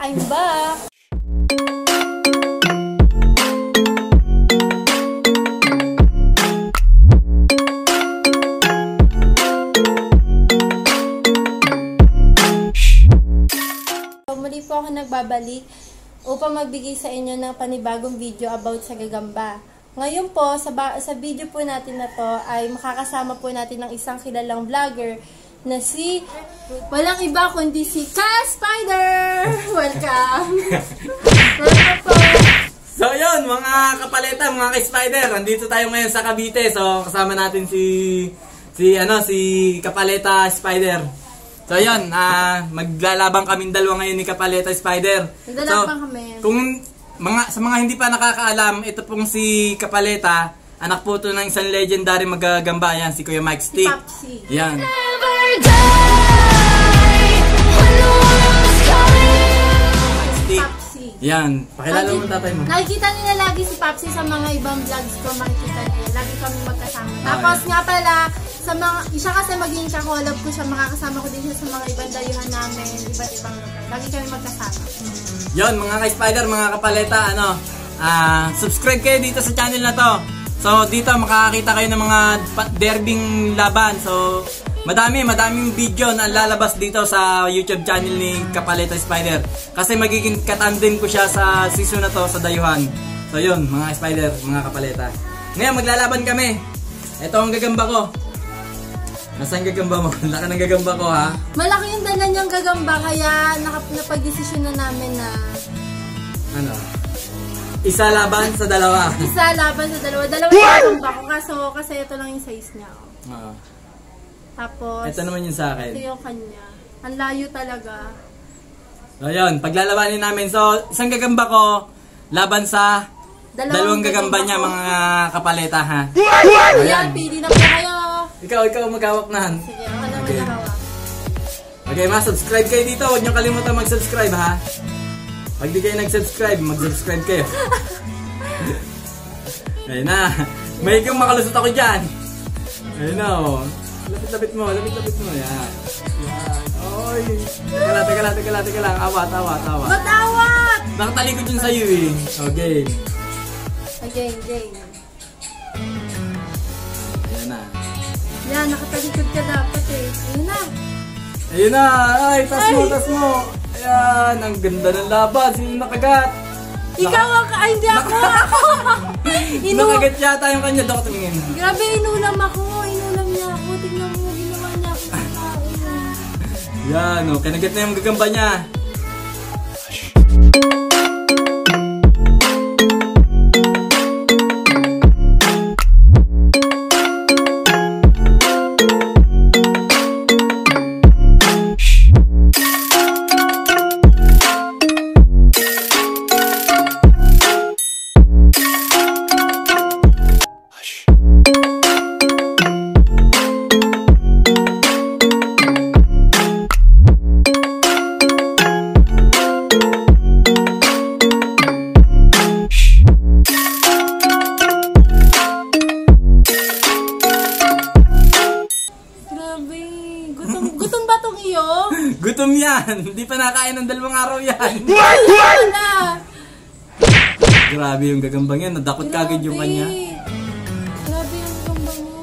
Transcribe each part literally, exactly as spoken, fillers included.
I'm back! Muli po ako nagbabalik upang magbigay sa inyo ng panibagong video about sa gagamba. Ngayon po, sa, sa video po natin na to ay makakasama po natin ng isang kilalang vlogger na si, walang iba kundi si Ka-Spider! Welcome! Welcome po! So yun, mga kapaleta, mga Ka-Spider, nandito tayo ngayon sa Cavite. So kasama natin si, si, ano, si Kapaleta Spider. So yun, uh, maglalabang kaming dalawa ngayon ni Kapaleta Spider. Maglalabang so, kami. Kung mga, sa mga hindi pa nakakaalam, ito pong si Kapaleta, anak po ito ng isang legendary magagamba, yan, si Kuya Mike Stick. Si Papsi. Yan. Papsi. Yan, pakilala mo tatay mo. Nakikita nila lagi si Papsi sa mga ibang vlogs ko, makikita nila. Lagi kami magkasama. Tapos nga pala, sa mga, siya kasi maging kakolab ko siya, makakasama ko din siya sa mga ibang dayuhan namin, iba't ibang lugar. Lagi kami magkasama. Yon, mga Ka-Spider, mga Kapaleta, ano, uh, subscribe kayo dito sa channel na to. So, dito makakakita kayo ng mga derbing laban. So, madami, madaming video na lalabas dito sa YouTube channel ni Kapaleta Spider. Kasi magiging katandem ko siya sa season na to, sa dayuhan. So, yun, mga Spider, mga Kapaleta. Ngayon, maglalaban kami. Ito ang gagamba ko. Nasaan gagamba mo? Laka ng gagamba ko, ha? Malaki yung dala niyang gagamba, kaya napag-desisyon na namin na... Ano? Isa laban sa dalawa. Isa laban sa dalawa. Dalawa yung gagamba ko, kaso kasi ito lang yung size niya. Oh. Oo. Tapos... Ito naman yung sa akin. Ito yung kanya. Ang layo talaga. So, yun. Paglalabanin namin. So, isang gagamba ko, laban sa dalawang, dalawang gagamba, gagamba niya, mga Kapaleta, ha? Ayan, pili na po kayo. Ikaw, ikaw maghawak na. Sige, ako naman okay. Nahawak. Okay, ma, subscribe kayo dito. Huwag niyo kalimutan mag-subscribe, ha? Pag di kayo nag-subscribe, mag-subscribe kayo. Ayun na. May ikang makalusot ako dyan. Ayun na, oh. Lapit-lapit mo, lapit-lapit mo. Yan. Yan. Oy. Teka lang, teka lang, teka lang, teka lang. Awat, awat, awat. Ba't awat? Nakatalikod yun sa'yo, eh. Okay. Again, again. Ayan na. Yan, nakatalikod ka dapat eh. Ayun na. Ayun na. Ay, tas mo, tas mo. Ayan, ang ganda ng laban. Sino nakagat? Ikaw ang ka... Ay, hindi ako. Inu nakagat yata yung kanya. Dok, tumingin. Grabe, inulam ako. Inulam niya ako. Tingnan mo, ginawa niya ako. Yan, o. Kinagat na yung gagamba niya. Gutom yan! Hindi pa nakain ng dalawang araw yan! Wala! Grabe yung gagambang yan. Nadakot kagad yung kanya. Grabe yung gagambang mo.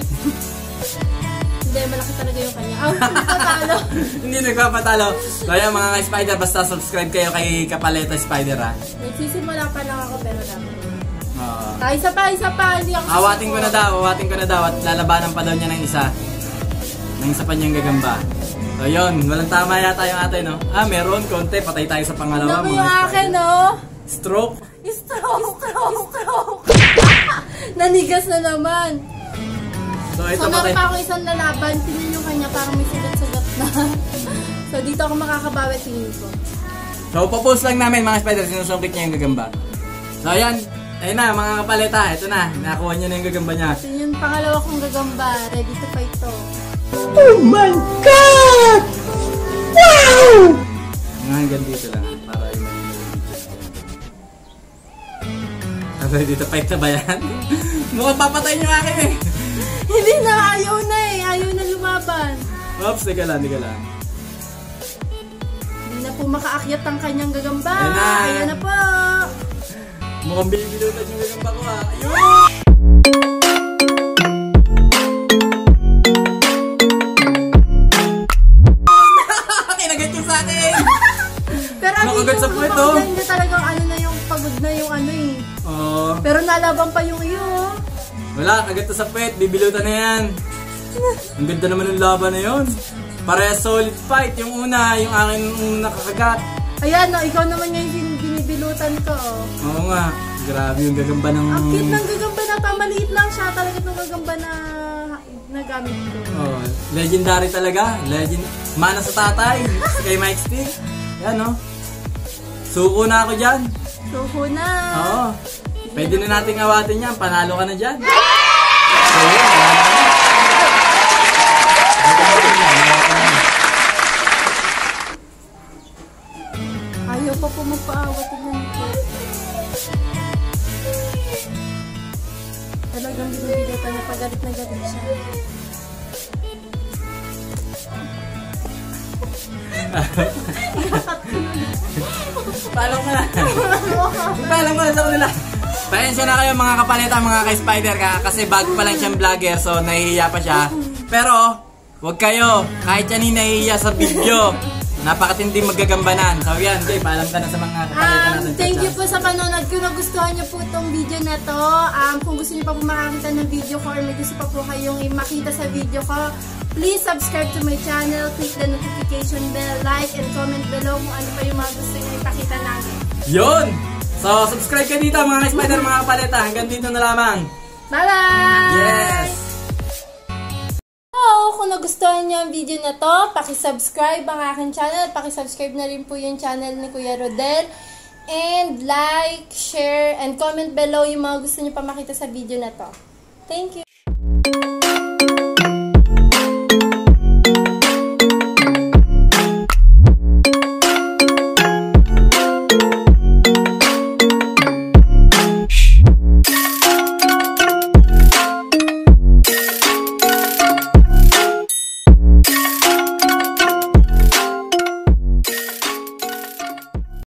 Hindi, malaki talaga yung kanya. Ah, nagpapatalo. Hindi nagpapatalo. Kaya mga Ka-Spider, basta subscribe kayo kay Kapaleta Spider, ha? Nagsisimula pa lang ako pero dapat. Oo. Ah, isa pa, isa pa. Hindi ako awatin ko na daw, awatin ko na daw. At lalabanan pa daw niya ng isa. Ng isa pa niyang gagamba. So yun, walang tama yata yung ate, no? Ah, meron, konti, patay tayo sa pangalawa. Ano yung akin, no? Stroke? Stroke, stroke, stroke. Nanigas na naman. So ito so, patay. meron pa ako isang lalaban, tingin yung kanya, parang may sugat-sugat na. So dito ako makakabawi, tingin ko. So papost lang namin mga Spider, sinusungkit niya yung gagamba. So ayan, ayun na mga Kapaleta, ito na, nakuha niya na yung gagamba niya. So yung pangalawa kong gagamba, ready to fight to. Oh my God! Wow! Mga hanggang dito lang, para yung Sabay dito, fight na ba yan? Mukhang papatay niyo akin eh. Hindi na, ayaw na eh. Ayaw na lumaban. Oops, teka lang, teka lang. Hindi na po makaakyat ang kanyang gagamba. Ayan na. Ayan na po. Mukhang bibilutan yung gagamba ko ah. Ayun! Kinagat yung sa akin! Pero ano Nakagat sa puwet, oh. Hindi talagang ano na yung pagod na yung ano eh. Oo. Pero nalaban pa yung iyo. Oh. Wala, kagat sa puwet. Bibilutan na yan. Ang ganda naman ng laban na yun. Pare solid fight. Yung una, yung akin yung nakakagat. Ayan, no, ikaw naman ngayon yung binibilutan ko. Oh. Oo nga. Grabe yung gagamba ng... Ang cute ng gagamba na to. Maliit lang siya. Talaga itong gagamba na nagamit ko. Oh, legendary talaga. Legend. Mana sa tatay. Kay Mike Stick. Yan, no? Suko na ako dyan. Suko na. Oo. Pwede na nating awatin yan. Panalo ka na dyan. So, yun. Ayaw pa po magpaawat. Talagang binibilutan na pagalit na galit siya. Paalam ka na. Paalam ka na sa kanila. Pasensya na kayo mga kapaleta, mga ka-spider ka. Kasi bago pa lang siyang vlogger, so nahihiya pa siya. Pero, wag kayo. Kahit yan yung nahihiya sa video. Napakatindi magagambanan. So yan, Jay, paalam ka na sa mga kapaleta Um, natin. thank you po sa panonood. Kung nagustuhan niyo po itong video na to, um, kung gusto niyo pa po makakita ng video ko or may gusto pa po kayong makita sa video ko, please subscribe to my channel, click the notification bell, like, and comment below kung ano pa yung mga gusto niyo ipakita namin. Yun! So, subscribe ka dito mga ka-spider, mga kapaleta. Hanggang dito na lamang. Bye-bye! Yes! Hello! Kung nagustuhan niyo ang video na to, pakisubscribe ang aking channel. Pakisubscribe na rin po yung channel ni Kuya Rodel. And like, share, and comment below yung mga gusto niyo pa makita sa video na to. Thank you!